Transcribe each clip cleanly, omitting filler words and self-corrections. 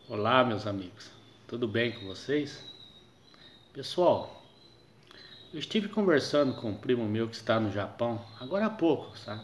Olá, meus amigos, tudo bem com vocês? Pessoal, eu estive conversando com um primo meu que está no Japão agora há pouco, sabe?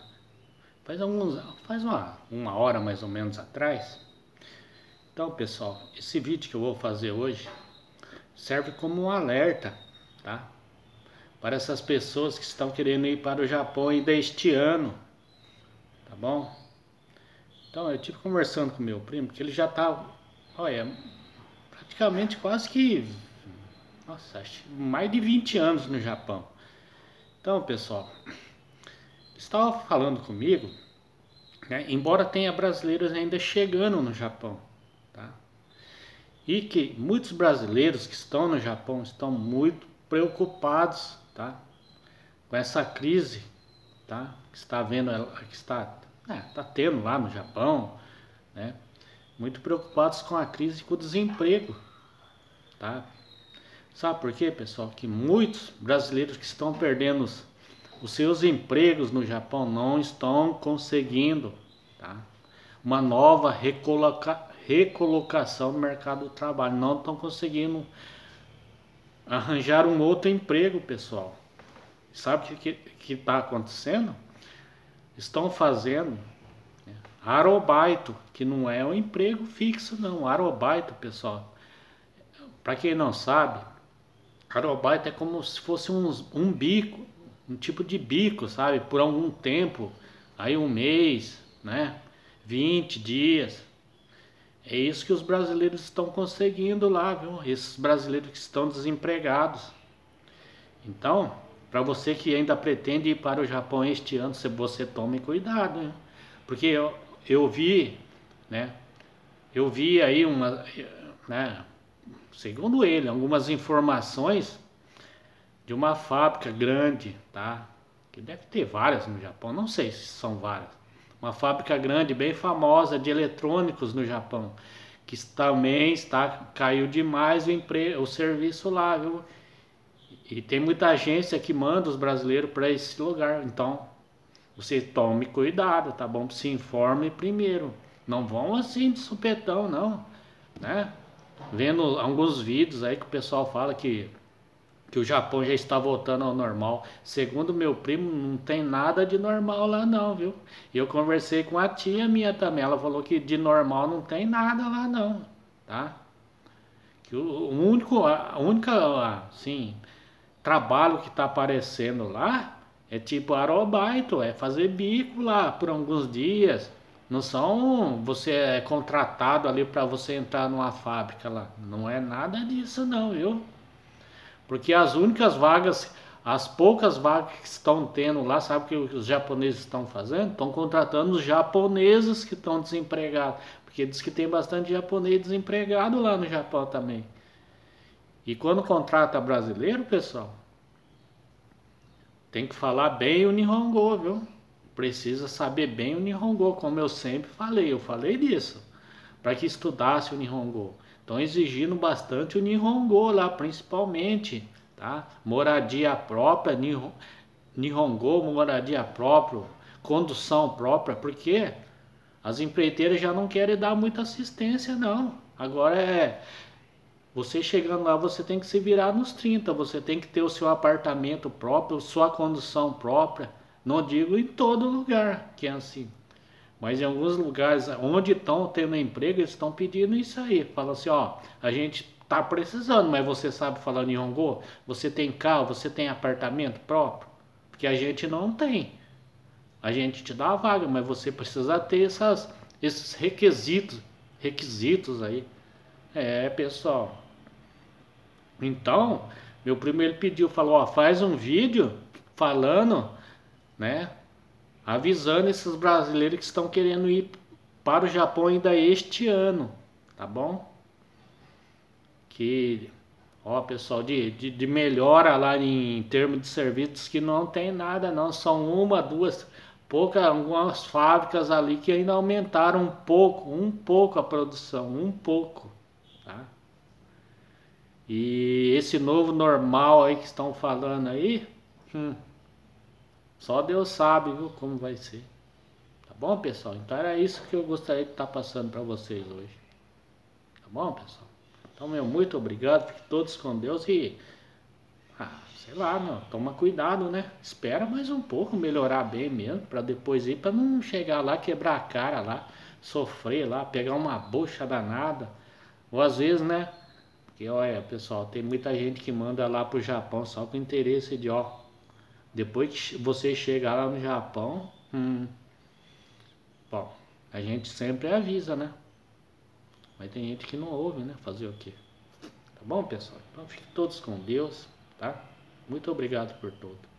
Faz uma hora mais ou menos atrás. Então, pessoal, esse vídeo que eu vou fazer hoje serve como um alerta, tá? Para essas pessoas que estão querendo ir para o Japão ainda este ano, tá bom? Então, eu estive conversando com meu primo que ele já está, olha, praticamente quase que, nossa, acho que mais de 20 anos no Japão. Então, pessoal, estava falando comigo, né, embora tenha brasileiros ainda chegando no Japão, tá? E que muitos brasileiros que estão no Japão estão muito preocupados, tá? Com essa crise, tá? Que está vendo, tá tendo lá no Japão, né? Muito preocupados com a crise e com o desemprego, tá? Sabe por quê, pessoal? Que muitos brasileiros que estão perdendo os seus empregos no Japão não estão conseguindo, tá? Uma nova recolocação no mercado do trabalho. Não estão conseguindo arranjar um outro emprego, pessoal. Sabe o que está acontecendo? Estão fazendo, né, arobaito, que não é um emprego fixo, não. Arobaito, pessoal. Para quem não sabe, arobaito é como se fosse um bico, um tipo de bico, sabe? Por algum tempo, aí um mês, né? 20 dias. É isso que os brasileiros estão conseguindo lá, viu? Esses brasileiros que estão desempregados. Então, para você que ainda pretende ir para o Japão este ano, você tome cuidado, hein? Porque eu vi, né? Eu vi aí né? Segundo ele, algumas informações de uma fábrica grande, tá? Que deve ter várias no Japão, não sei se são várias. Uma fábrica grande, bem famosa de eletrônicos no Japão, que também caiu demais o serviço lá, viu? E tem muita agência que manda os brasileiros para esse lugar. Então, você tome cuidado, tá bom? Se informe primeiro. Não vão assim de supetão, não, né? Vendo alguns vídeos aí que o pessoal fala que o Japão já está voltando ao normal. Segundo meu primo, não tem nada de normal lá não, viu? E eu conversei com a tia minha também, ela falou que de normal não tem nada lá não, tá? Que a única, assim, trabalho que está aparecendo lá é tipo arobaito, é fazer bico lá por alguns dias. Não são, você é contratado ali para você entrar numa fábrica lá. Não é nada disso não, viu? Porque as únicas vagas, as poucas vagas que estão tendo lá, sabe o que os japoneses estão fazendo? Estão contratando os japoneses que estão desempregados. Porque diz que tem bastante japonês desempregado lá no Japão também. E quando contrata brasileiro, pessoal, tem que falar bem o Nihongo, viu? Precisa saber bem o Nihongo, como eu sempre falei. Eu falei disso, para que estudasse o Nihongo. Estão exigindo bastante o Nihongo lá, principalmente, tá? Moradia própria, Nihongo, moradia própria, condução própria, porque as empreiteiras já não querem dar muita assistência, não. Agora você chegando lá, você tem que se virar nos 30, você tem que ter o seu apartamento próprio, sua condução própria. Não digo em todo lugar que é assim, mas em alguns lugares onde estão tendo emprego, eles estão pedindo isso aí. Fala assim, ó, a gente tá precisando, mas você sabe falar Nihongo? Você tem carro, você tem apartamento próprio? Porque a gente não tem. A gente te dá a vaga, mas você precisa ter esses requisitos aí. É, pessoal. Então, meu primo ele pediu, falou, ó, faz um vídeo falando, né, avisando esses brasileiros que estão querendo ir para o Japão ainda este ano, tá bom? Que, ó, pessoal, de melhora lá em termos de serviços que não tem nada não, são uma, duas, algumas fábricas ali que ainda aumentaram um pouco a produção, um pouco, tá? E esse novo normal aí que estão falando aí, só Deus sabe, viu, como vai ser. Tá bom, pessoal? Então era isso que eu gostaria de estar passando para vocês hoje. Tá bom, pessoal? Então, meu, muito obrigado. Fiquem todos com Deus e... sei lá, meu, toma cuidado, né? Espera mais um pouco, melhorar bem mesmo, pra depois ir, pra não chegar lá, quebrar a cara lá, sofrer lá, pegar uma bucha danada. Ou às vezes, né? Porque, olha, pessoal, tem muita gente que manda lá pro Japão só com interesse de, ó, depois que você chegar lá no Japão, bom, a gente sempre avisa, né? Mas tem gente que não ouve, né? Fazer o quê? Tá bom, pessoal? Então fiquem todos com Deus, tá? Muito obrigado por tudo.